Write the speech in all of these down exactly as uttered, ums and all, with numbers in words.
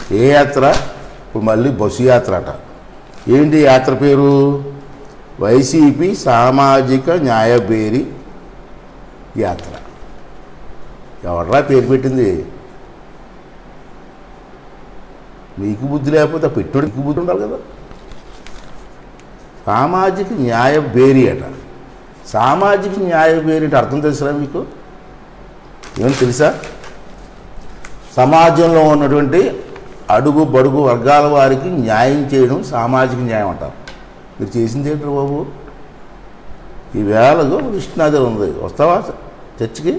ఏ యాత్ర? ఇప్పుడు మళ్ళీ బస్సు యాత్ర అట. ఏంటి యాత్ర పేరు? వైసీపీ సామాజిక న్యాయబేరి యాత్ర. ఎవడరా పేరు పెట్టింది? మీకు బుద్ధి లేకపోతే పెట్టుడికి బుద్ధి ఉండాలి కదా. సామాజిక న్యాయ బేరీ అట. సామాజిక న్యాయ బేరీ అంటే అర్థం తెలుసా మీకు? ఏం తెలుసా? సమాజంలో ఉన్నటువంటి అడుగు బడుగు వర్గాల వారికి న్యాయం చేయడం సామాజిక న్యాయం అంటారు. మీరు చేసింది ఏంటి బాబు? ఈవేళ విష్ణునాథర్ ఉంది, వస్తావా చర్చికి?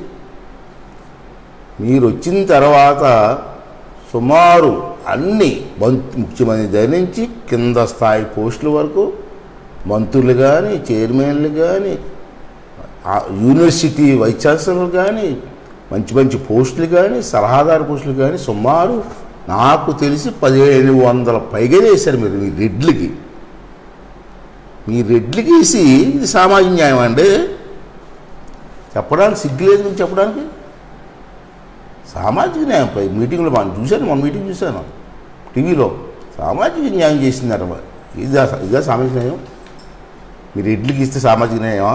మీరు వచ్చిన తర్వాత సుమారు అన్ని ముఖ్యమంత్రి దగ్గర నుంచి కింద స్థాయి పోస్టుల వరకు మంత్రులు కానీ, చైర్మన్లు కానీ, యూనివర్సిటీ వైస్ ఛాన్సలర్లు కానీ, మంచి మంచి పోస్టులు కానీ, సలహాదారు పోస్టులు కానీ సుమారు నాకు తెలిసి పదిహేను వందల పైగా వేశారు మీరు మీ రెడ్లకి. మీ రెడ్లకి వేసి ఇది సామాజిక న్యాయం అండి చెప్పడానికి సిగ్గులేదు మీకు చెప్పడానికి. సామాజిక న్యాయంపై మీటింగ్లో మనం చూశాను, మన మీటింగ్ చూశాను టీవీలో. సామాజిక న్యాయం చేసిందట. ఇదా ఇదా సామాజిక న్యాయం? మీరు రెడ్లకి ఇస్తే సామాజిక న్యాయమా?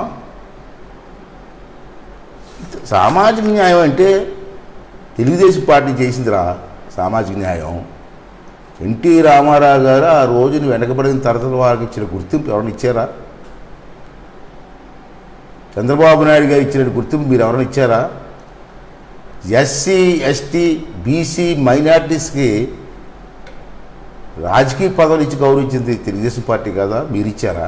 సామాజిక న్యాయం అంటే తెలుగుదేశం పార్టీ చేసిందిరా సామాజిక న్యాయం. ఎన్టీ రామారావు గారు ఆ రోజుని వెనకబడిన తరతల వారికి ఇచ్చిన గుర్తింపు ఎవరైనా ఇచ్చారా? చంద్రబాబు నాయుడు గారు ఇచ్చిన గుర్తింపు మీరు ఎవరైనా ఇచ్చారా? ఎస్సీ ఎస్టీ బీసీ మైనార్టీస్కి రాజకీయ పదవులు ఇచ్చి గౌరవించింది తెలుగుదేశం పార్టీ కదా, మీరు ఇచ్చారా?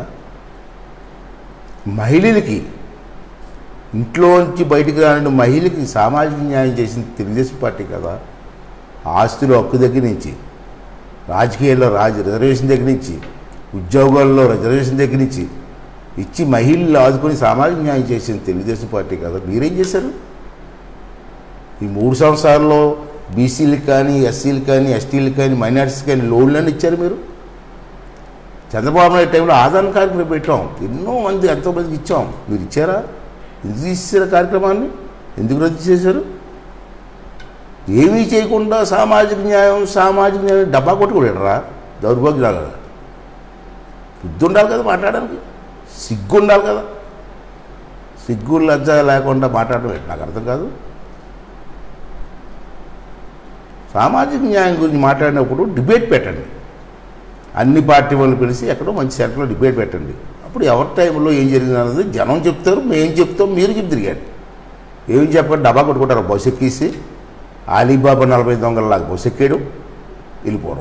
మహిళలకి ఇంట్లోంచి బయటికి రాని మహిళకి సామాజిక న్యాయం చేసింది తెలుగుదేశం పార్టీ కదా. ఆస్తులు హక్కు దగ్గర నుంచి, రాజకీయాల్లో రాజ రిజర్వేషన్ దగ్గర నుంచి, ఉద్యోగాల్లో రిజర్వేషన్ దగ్గర నుంచి ఇచ్చి మహిళలు ఆదుకొని సామాజిక న్యాయం చేసింది తెలుగుదేశం పార్టీ కదా. మీరేం చేశారు? ఈ మూడు సంవత్సరాల్లో బీసీలకు కానీ, ఎస్సీలకు కానీ, ఎస్టీలకు కానీ, మైనార్టీస్ కానీ లోన్లన్నీ ఇచ్చారు మీరు. చంద్రబాబు నాయుడు టైంలో ఆదాన కార్యక్రమం పెట్టాం, ఎన్నో మంది ఎంతోమందికి ఇచ్చాం, మీరు ఇచ్చారా? ఎందుకు తీసేసారు కార్యక్రమాన్ని? ఎందుకు రద్దు చేశారు? ఏమీ చేయకుండా సామాజిక న్యాయం సామాజిక న్యాయం డబ్బా కొట్టుకోడరా దౌర్భాగ్యాలు. బుద్ధి ఉండాలి కదా మాట్లాడడానికి, సిగ్గు ఉండాలి కదా. సిగ్గు లజ్జ లేకుండా మాట్లాడడం నాకు అర్థం కాదు. సామాజిక న్యాయం గురించి మాట్లాడినప్పుడు డిబేట్ పెట్టండి. అన్ని పార్టీ వాళ్ళు పిలిచి ఎక్కడో మంచి సెంటర్లో డిబేట్ పెట్టండి. అప్పుడు ఎవరి టైంలో ఏం జరిగింది అన్నది జనం చెప్తారు, మేము చెప్తాం, మీరు చెప్పి తిరిగాడు. ఏం చెప్పండి? డబ్బా కొట్టుకుంటారు, బస్సు ఎక్కేసి అలీబాబా నలభై దొంగలలాగా బస్సు ఎక్కేయడం, వెళ్ళిపోవడం.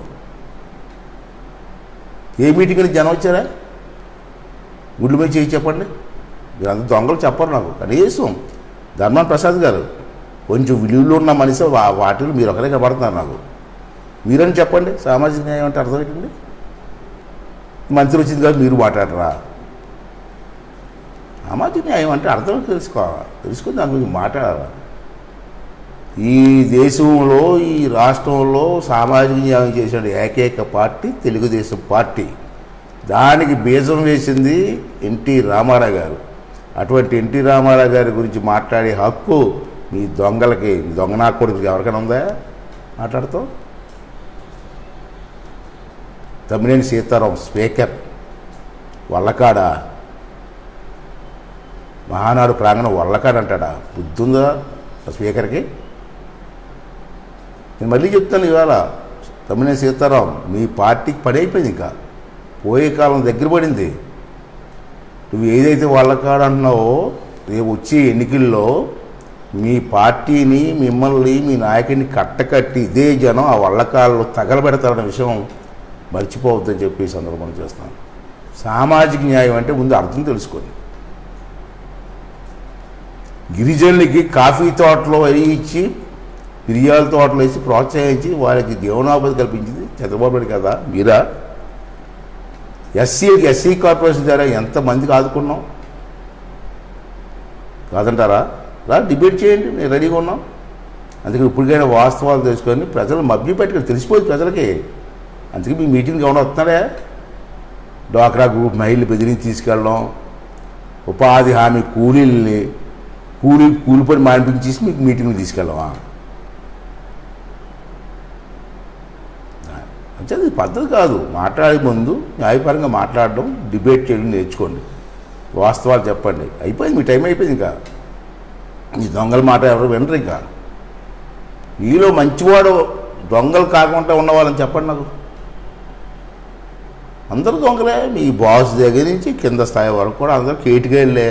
ఏ మీటింగ్కి జనం వచ్చారా? గుడ్లు మీద చేయి చెప్పండి. మీరు అంత దొంగలు చెప్పరు నాకు. కనీసం ధర్మాన ప్రసాద్ గారు కొంచెం విలువలో ఉన్న మనిషి వాటిలో మీరు ఒకరే కనబడుతున్నారు నాకు. మీరని చెప్పండి సామాజిక న్యాయం అంటే అర్థం ఏంటండి? మంత్రి వచ్చింది కాదు మీరు మాట్లాడరా? సామాజిక న్యాయం అంటే అర్థం తెలుసుకోవాలి, తెలుసుకుని దాని గురించి మాట్లాడాలి. ఈ దేశంలో ఈ రాష్ట్రంలో సామాజిక న్యాయం చేసిన ఏకైక పార్టీ తెలుగుదేశం పార్టీ. దానికి బీజం వేసింది ఎన్టీ రామారావు గారు. అటువంటి ఎన్టీ రామారావు గారి గురించి మాట్లాడే హక్కు మీ దొంగలకి, మీ దొంగ నా కొడుకులకి ఎవరికైనా ఉందా? మాట్లాడుతాం. తమ్మినేని సీతారాం స్పీకర్ వల్లకాడ, మహానాడు ప్రాంగణం వల్లకాడ అంటాడా? బుద్ధుందా స్పీకర్కి? నేను మళ్ళీ చెప్తాను, ఇవాళ తమ్మినేని సీతారాం మీ పార్టీకి పని అయిపోయింది, ఇంకా పోయే కాలం దగ్గర పడింది. నువ్వు ఏదైతే వల్లకాడ అంటున్నావో రేపు వచ్చే ఎన్నికల్లో మీ పార్టీని, మిమ్మల్ని, మీ నాయకుడిని కట్టకట్టి ఇదే జనం ఆ వల్లకాళ్ళు తగలబెడతారన్న విషయం మర్చిపోవద్దని చెప్పి సందర్భం చేస్తున్నాను. సామాజిక న్యాయం అంటే ముందు అర్థం తెలుసుకోండి. గిరిజనులకి కాఫీ తోటలో ఇచ్చి, మిరియాల తోటలో వేసి ప్రోత్సహించి వారికి జీవనోపాధి కల్పించింది చంద్రబాబు నాయుడు కదా, మీరా? ఎస్సీకి ఎస్సీ కార్పొరేషన్ ద్వారా ఎంతమందికి ఆదుకున్నాం కాదంటారా? రా డిబేట్ చేయండి, నేను రెడీగా ఉన్నాం. అందుకని ఇప్పటికైనా వాస్తవాలు తెలుసుకొని ప్రజలు మభ్య పెట్టుకొని తెలిసిపోయింది ప్రజలకి. అందుకే మీ మీటింగ్కి ఏమైనా వస్తున్నారా? డ్వాక్రా గ్రూప్ మహిళలు బెదిరించి తీసుకెళ్ళడం, ఉపాధి హామీ కూలీల్ని కూలీ కూలి పని మానిపించేసి మీకు మీటింగ్లు తీసుకెళ్ళవా? అంటే అది పద్ధతి కాదు. మాట్లాడే ముందు న్యాయపరంగా మాట్లాడడం, డిబేట్ చేయడం నేర్చుకోండి, వాస్తవాలు చెప్పండి. అయిపోయింది, మీ టైం అయిపోయింది. ఇంకా ఈ దొంగల మాట ఎవరు వినరు. ఇంకా మీలో మంచివాడు దొంగలు కాకుండా ఉన్నవాళ్ళని చెప్పండి నాకు. అందరూ దొంగలే. మీ బాస్ దగ్గర నుంచి కింద స్థాయి వరకు కూడా అందరూ కేటుగాళ్ళే.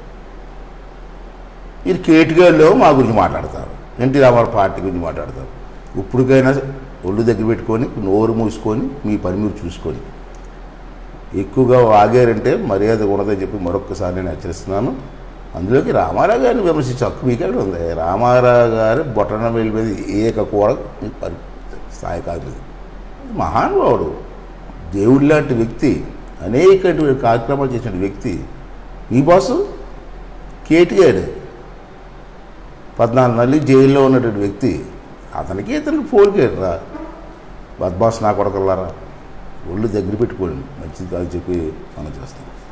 మీరు కేటుగాళ్ళు మా గురించి మాట్లాడతారు, ఎన్టీ రామారావు పార్టీ గురించి మాట్లాడతారు. ఇప్పటికైనా ఒళ్ళు దగ్గర పెట్టుకొని నోరు మూసుకొని మీ పని మీరు చూసుకొని, ఎక్కువగా వాగారంటే మర్యాద ఉండదని చెప్పి మరొక్కసారి నేను హెచ్చరిస్తున్నాను. అందులోకి రామారావు గారిని విమర్శించే హక్కు మీకెక్కడ ఉంది? రామారావు గారు బొట్టన వేలు మీద ఏక కూడా పరి స్థాయి కాదు. మహానుభావుడు, దేవుడి లాంటి వ్యక్తి, అనేక కార్యక్రమాలు చేసిన వ్యక్తి. మీ బాసు కేటీఆర్ పద్నాలుగు నెలలు జైల్లో ఉన్నటువంటి వ్యక్తి. అతనికి ఇతనికి పోలికేడు రా, బద్మాస్ నా కొడకల్లారా. ఒళ్ళు దగ్గర పెట్టుకోండి, మంచిది కాదు చెప్పి మనం చేస్తాం.